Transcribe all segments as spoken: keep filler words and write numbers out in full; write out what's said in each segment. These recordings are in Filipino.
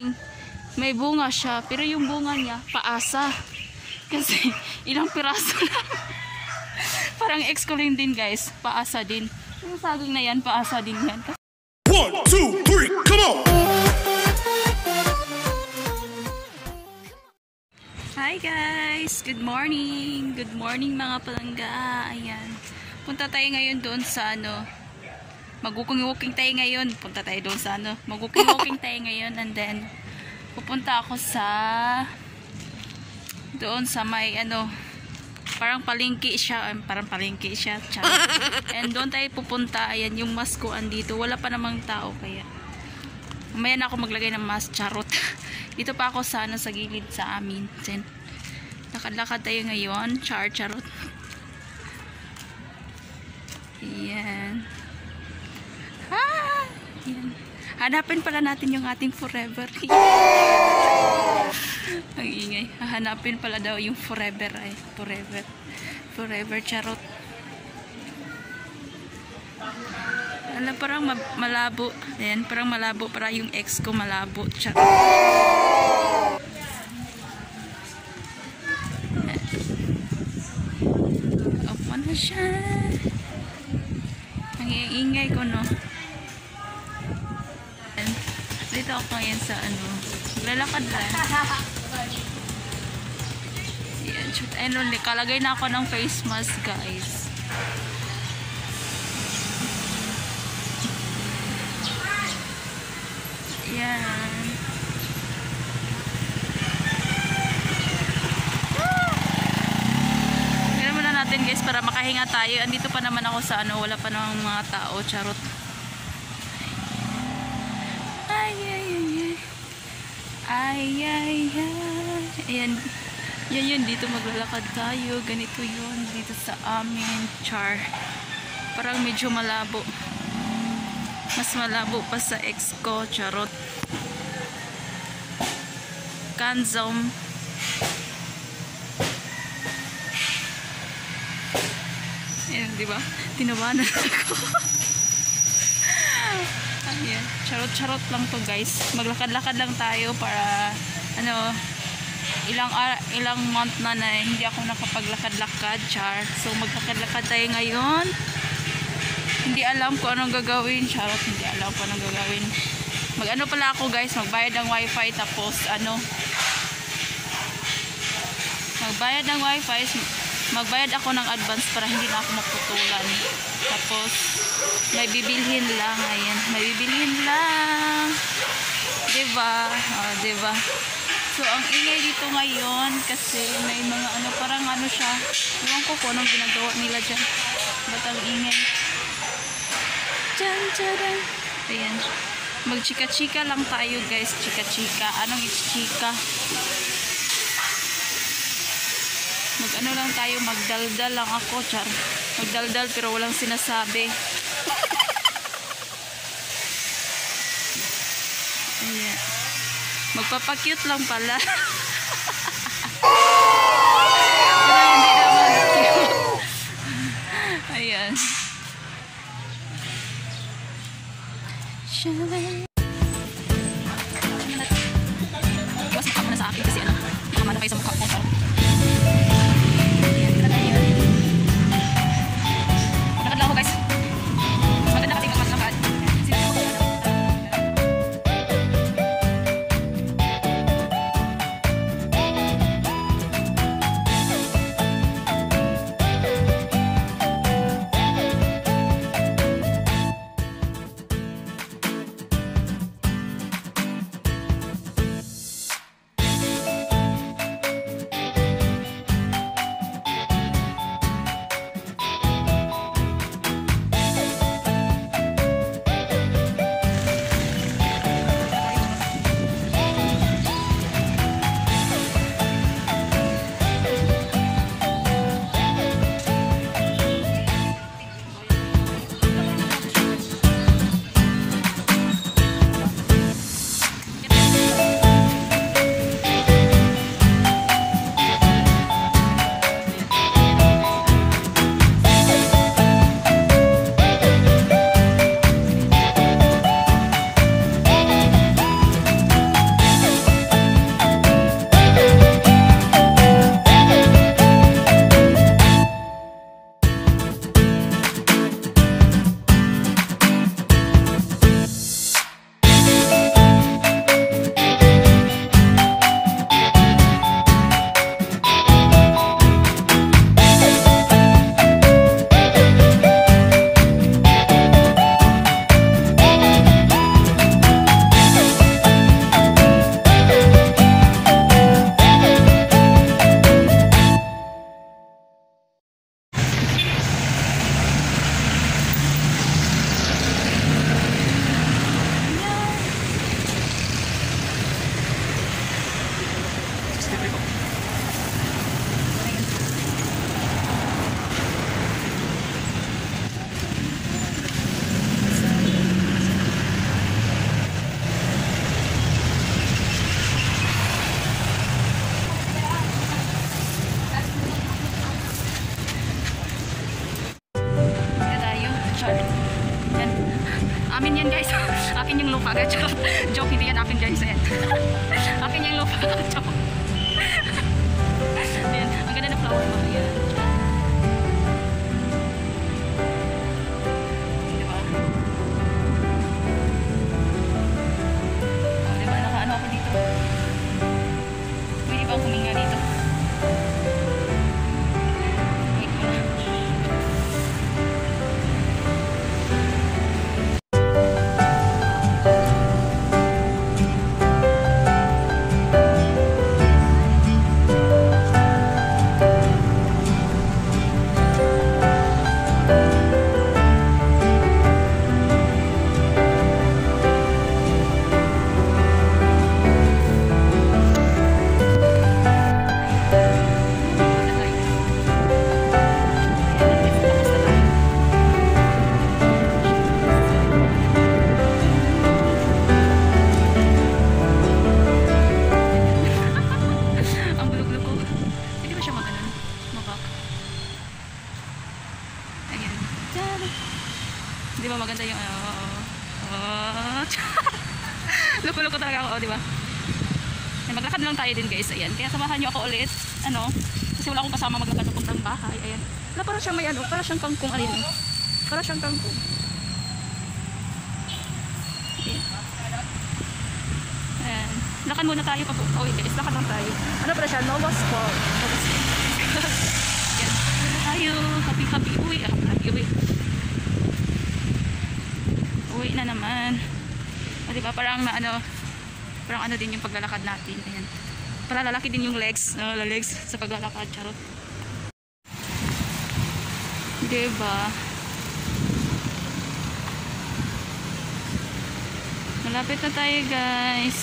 May bunga siya, pero yung bunga niya paasa. Kasi ilang piraso lang. Parang ex ko rin din guys, paasa din. Yung saging na yan, paasa din yan. One, two, three, come on! Hi guys! Good morning! Good morning mga palangga. Ayan. Punta tayo ngayon doon sa ano. Mag-walking tayo ngayon. Punta tayo doon sa ano. Mag-walking tayo ngayon and then pupunta ako sa doon sa may ano. Parang palengke siya. Parang palengke siya. And doon tayo pupunta. Ayan yung mask ko andito. Wala pa namang tao kaya. Mamaya na ako maglagay ng mask. Charot. Dito pa ako sa ano sa gilid sa amin. Then, lakad-lakad tayo ngayon. Char charot. Ayan. Ah! Ayan. Hanapin pala natin yung ating forever. Ang ingay. Hahanapin pala daw yung forever ay. Forever. Forever charot. Alam, parang malabo. Ayan, parang malabo. Para yung ex ko malabo. Charot. Opo na siya. Ang ingay ko, no? Ayan. Dito ako ngayon sa ano. Lalakad lang. Ayan, shoot. Ayun, kalagay na ako ng face mask, guys. Yan. Ganun muna natin guys para makahinga tayo. Andito pa naman ako sa ano, wala pa namang mga tao. Charot. Ay, ay, ay, ay. Ay, ay, ay. Ayan. Yan yun. Dito maglalakad tayo. Ganito yun. Dito sa amin. Char. Parang medyo malabo. Mas malabo pa sa ex ko. Charot. Kanzom. Ayan, diba? Tinawanan ako. Ayan. Charot-charot lang to guys. Maglakad-lakad lang tayo para ano, ilang ilang month na na hindi ako nakapaglakad-lakad. Char. So maglakad-lakad tayo ngayon. Hindi alam kung anong gagawin. Charot, hindi alam kung anong gagawin. Mag ano pala ako guys, magbayad ng wifi tapos ano, magbayad ng wifi, magbayad ako ng advance para hindi na ako maputulan. Tapos may bibilhin lang. Ayan, may bibilhin lang. Diba? Oh, diba? So ang ingay dito ngayon kasi may mga ano, parang ano siya. Ewan ko kung anong ginagawa nila dyan. Ba't ang ingay? Diyan, diyan. Ayan. Magchika-chika lang tayo guys. Chika-chika. Anong chika? Mag-ano lang tayo. Magdaldal lang ako. Char. Magdaldal pero walang sinasabi. Ayan. Magpapakyut lang pala. Pero hindi naman cute. Ayan. Iwas mukha mo na sa akin kasi ano, nakamana kayo sa mukha ko. Ayan, tira tayo. Lakad lang ako guys. Maganda kasi magmaslakad. guys. Ayan. Akin yung lupa. Ayan. Ang ganda ng flower mo. Ayan. Diba? O, diba? Nakaano ako dito. Pwede ba huminga dito? Wait mo na. Di ba maganda yung ano? Oh. Loko-loko talaga ako, oh, di ba? Maglakad lang tayo din, guys. Ayan. Kaya samahan niyo ako ulit. Ano? Kasi wala akong kasama maglakad papuntang bahay. Ayan. Wala, para siyang may ano, para siyang kangkong ano yun. Para siyang kangkong. Ayan. Ayan. Lakad muna tayo pa po. Oh, guys, lakad lang tayo. Ano pala siya? Nova's Fall. Nova's Fall. Ayan. Tayo. Happy-happy. Uwi. Happy-happy. Uwi. Uwi na naman. O, diba? Parang na ano, parang ano din yung paglalakad natin. Ayan. Para lalaki din yung legs. No, legs sa paglalakad. Charot. Diba? Malapit na tayo, guys.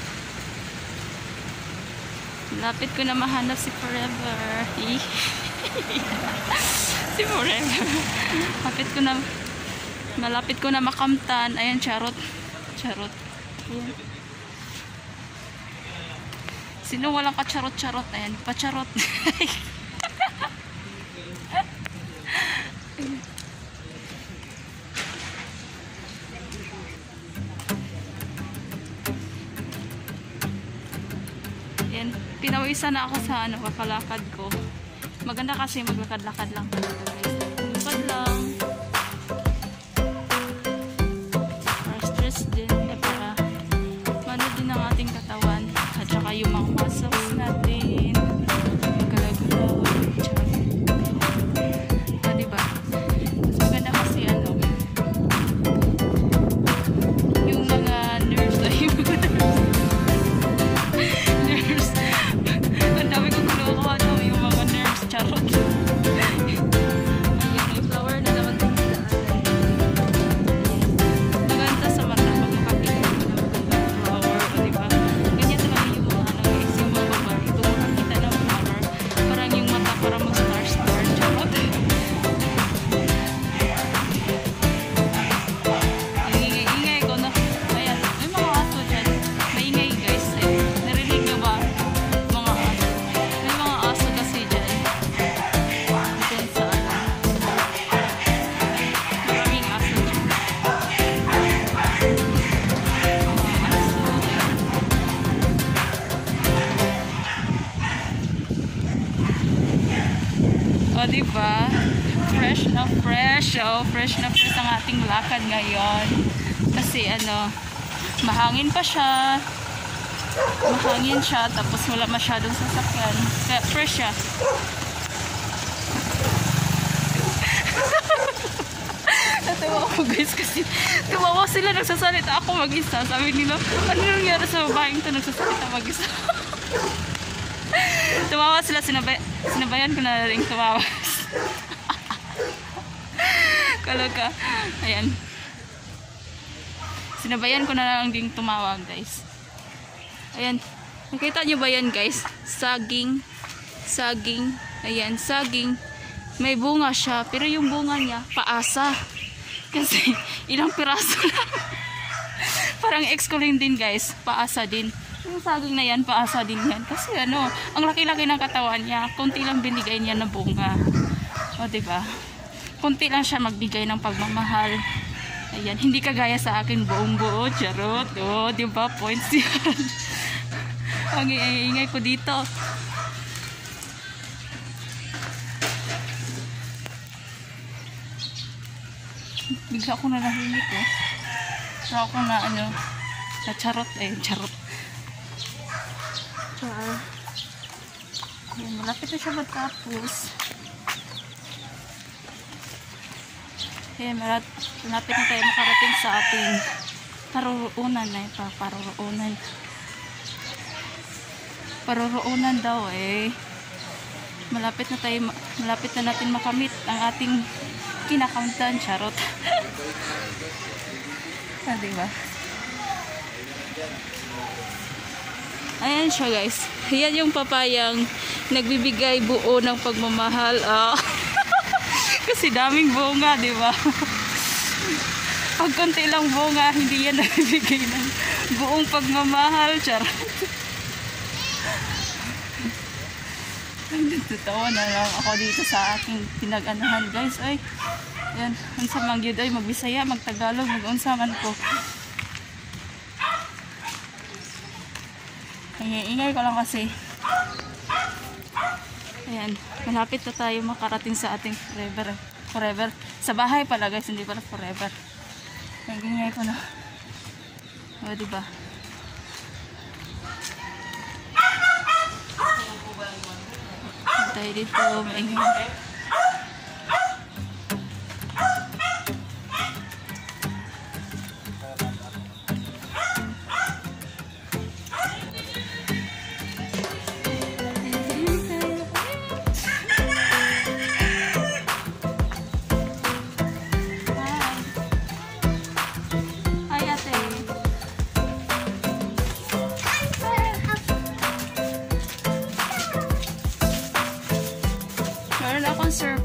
Malapit ko na mahanap si Forever. Si Forever. Malapit ko na malapit ko na makamtan. Ayan, charot. Charot. Ayan. Sino walang kacharot-charot? Ayan, pacharot. Ayan, pinawisan na ako sa ano, kakalakad ko. Maganda kasi maglakad-lakad lang. Lakad lang. Din, eh, para mano din ang ating katawan at saka yung mga muscles natin magkalagulaw. Ah, diba? Mas maganda kasi ano yung mga nerves ay yung mga nerves ang dami kong kinukuha no, yung mga nerves, charot. Ayan, yung flower na naman din maganda sa mata. O, diba? Fresh na fresh. Oh, fresh na fresh ang ating lakad ngayon. Kasi ano, mahangin pa siya. Mahangin siya. Tapos wala masyadong sasakyan. Kaya fresh siya. Natawa ako, guys, kasi tumawa sila, nagsasalita ako mag-isa. Sabi nila, ano nangyari sa babaeng ito, nagsasalita mag-isa. Tumawa sila, sinabay, sinabayan ko na rin tumawa. Kaloka. Ayan. Sinabayan ko na lang din tumawa, guys. Ayan. Nakita nyo ba yan, guys? Saging. Saging. Ayan, saging. May bunga siya, pero yung bunga niya, paasa. Kasi, ilang piraso lang. Parang ex ko rin din, guys. Paasa din. Yung saging na yan, paasa din yan. Kasi ano, ang laki-laki ng katawan niya, konti lang binigay niya na bunga. O, diba? Konti lang siya magbigay ng pagmamahal. Ayan, hindi kagaya sa akin buong buo, charot. Oh, di ba? Points yan. Ang ingay ko dito. Bigla ko na nahimik eh. So ako na ano, na charot eh, charot. Char. Ayan, malapit na siya matapos. Ayan, malapit na tayo makarating sa ating paruroonan na ito, paruroonan. Paruroonan daw eh. Malapit na tayo, malapit na natin makamit ang ating kinakauntan, charot. Ah, diba? Ayan siya guys. Ayan yung papayang nagbibigay buo ng pagmamahal. Ah. Kasi daming bunga, diba? Pag konti lang bunga, hindi yan nagbibigay ng buong pagmamahal, charot. Tutawa na lang ako dito sa aking pinag-anahan guys. Ay, yan, unsa man gyud ay magbisaya, magtagalog, mag-unsa man ko. Ingay ko lang kasi. Ayan, malapit na tayo makarating sa ating forever. Forever. Sa bahay pala guys, hindi pala forever. Ang ingay ko na. O, diba? Tayo dito, maingay. Meron akong surprise.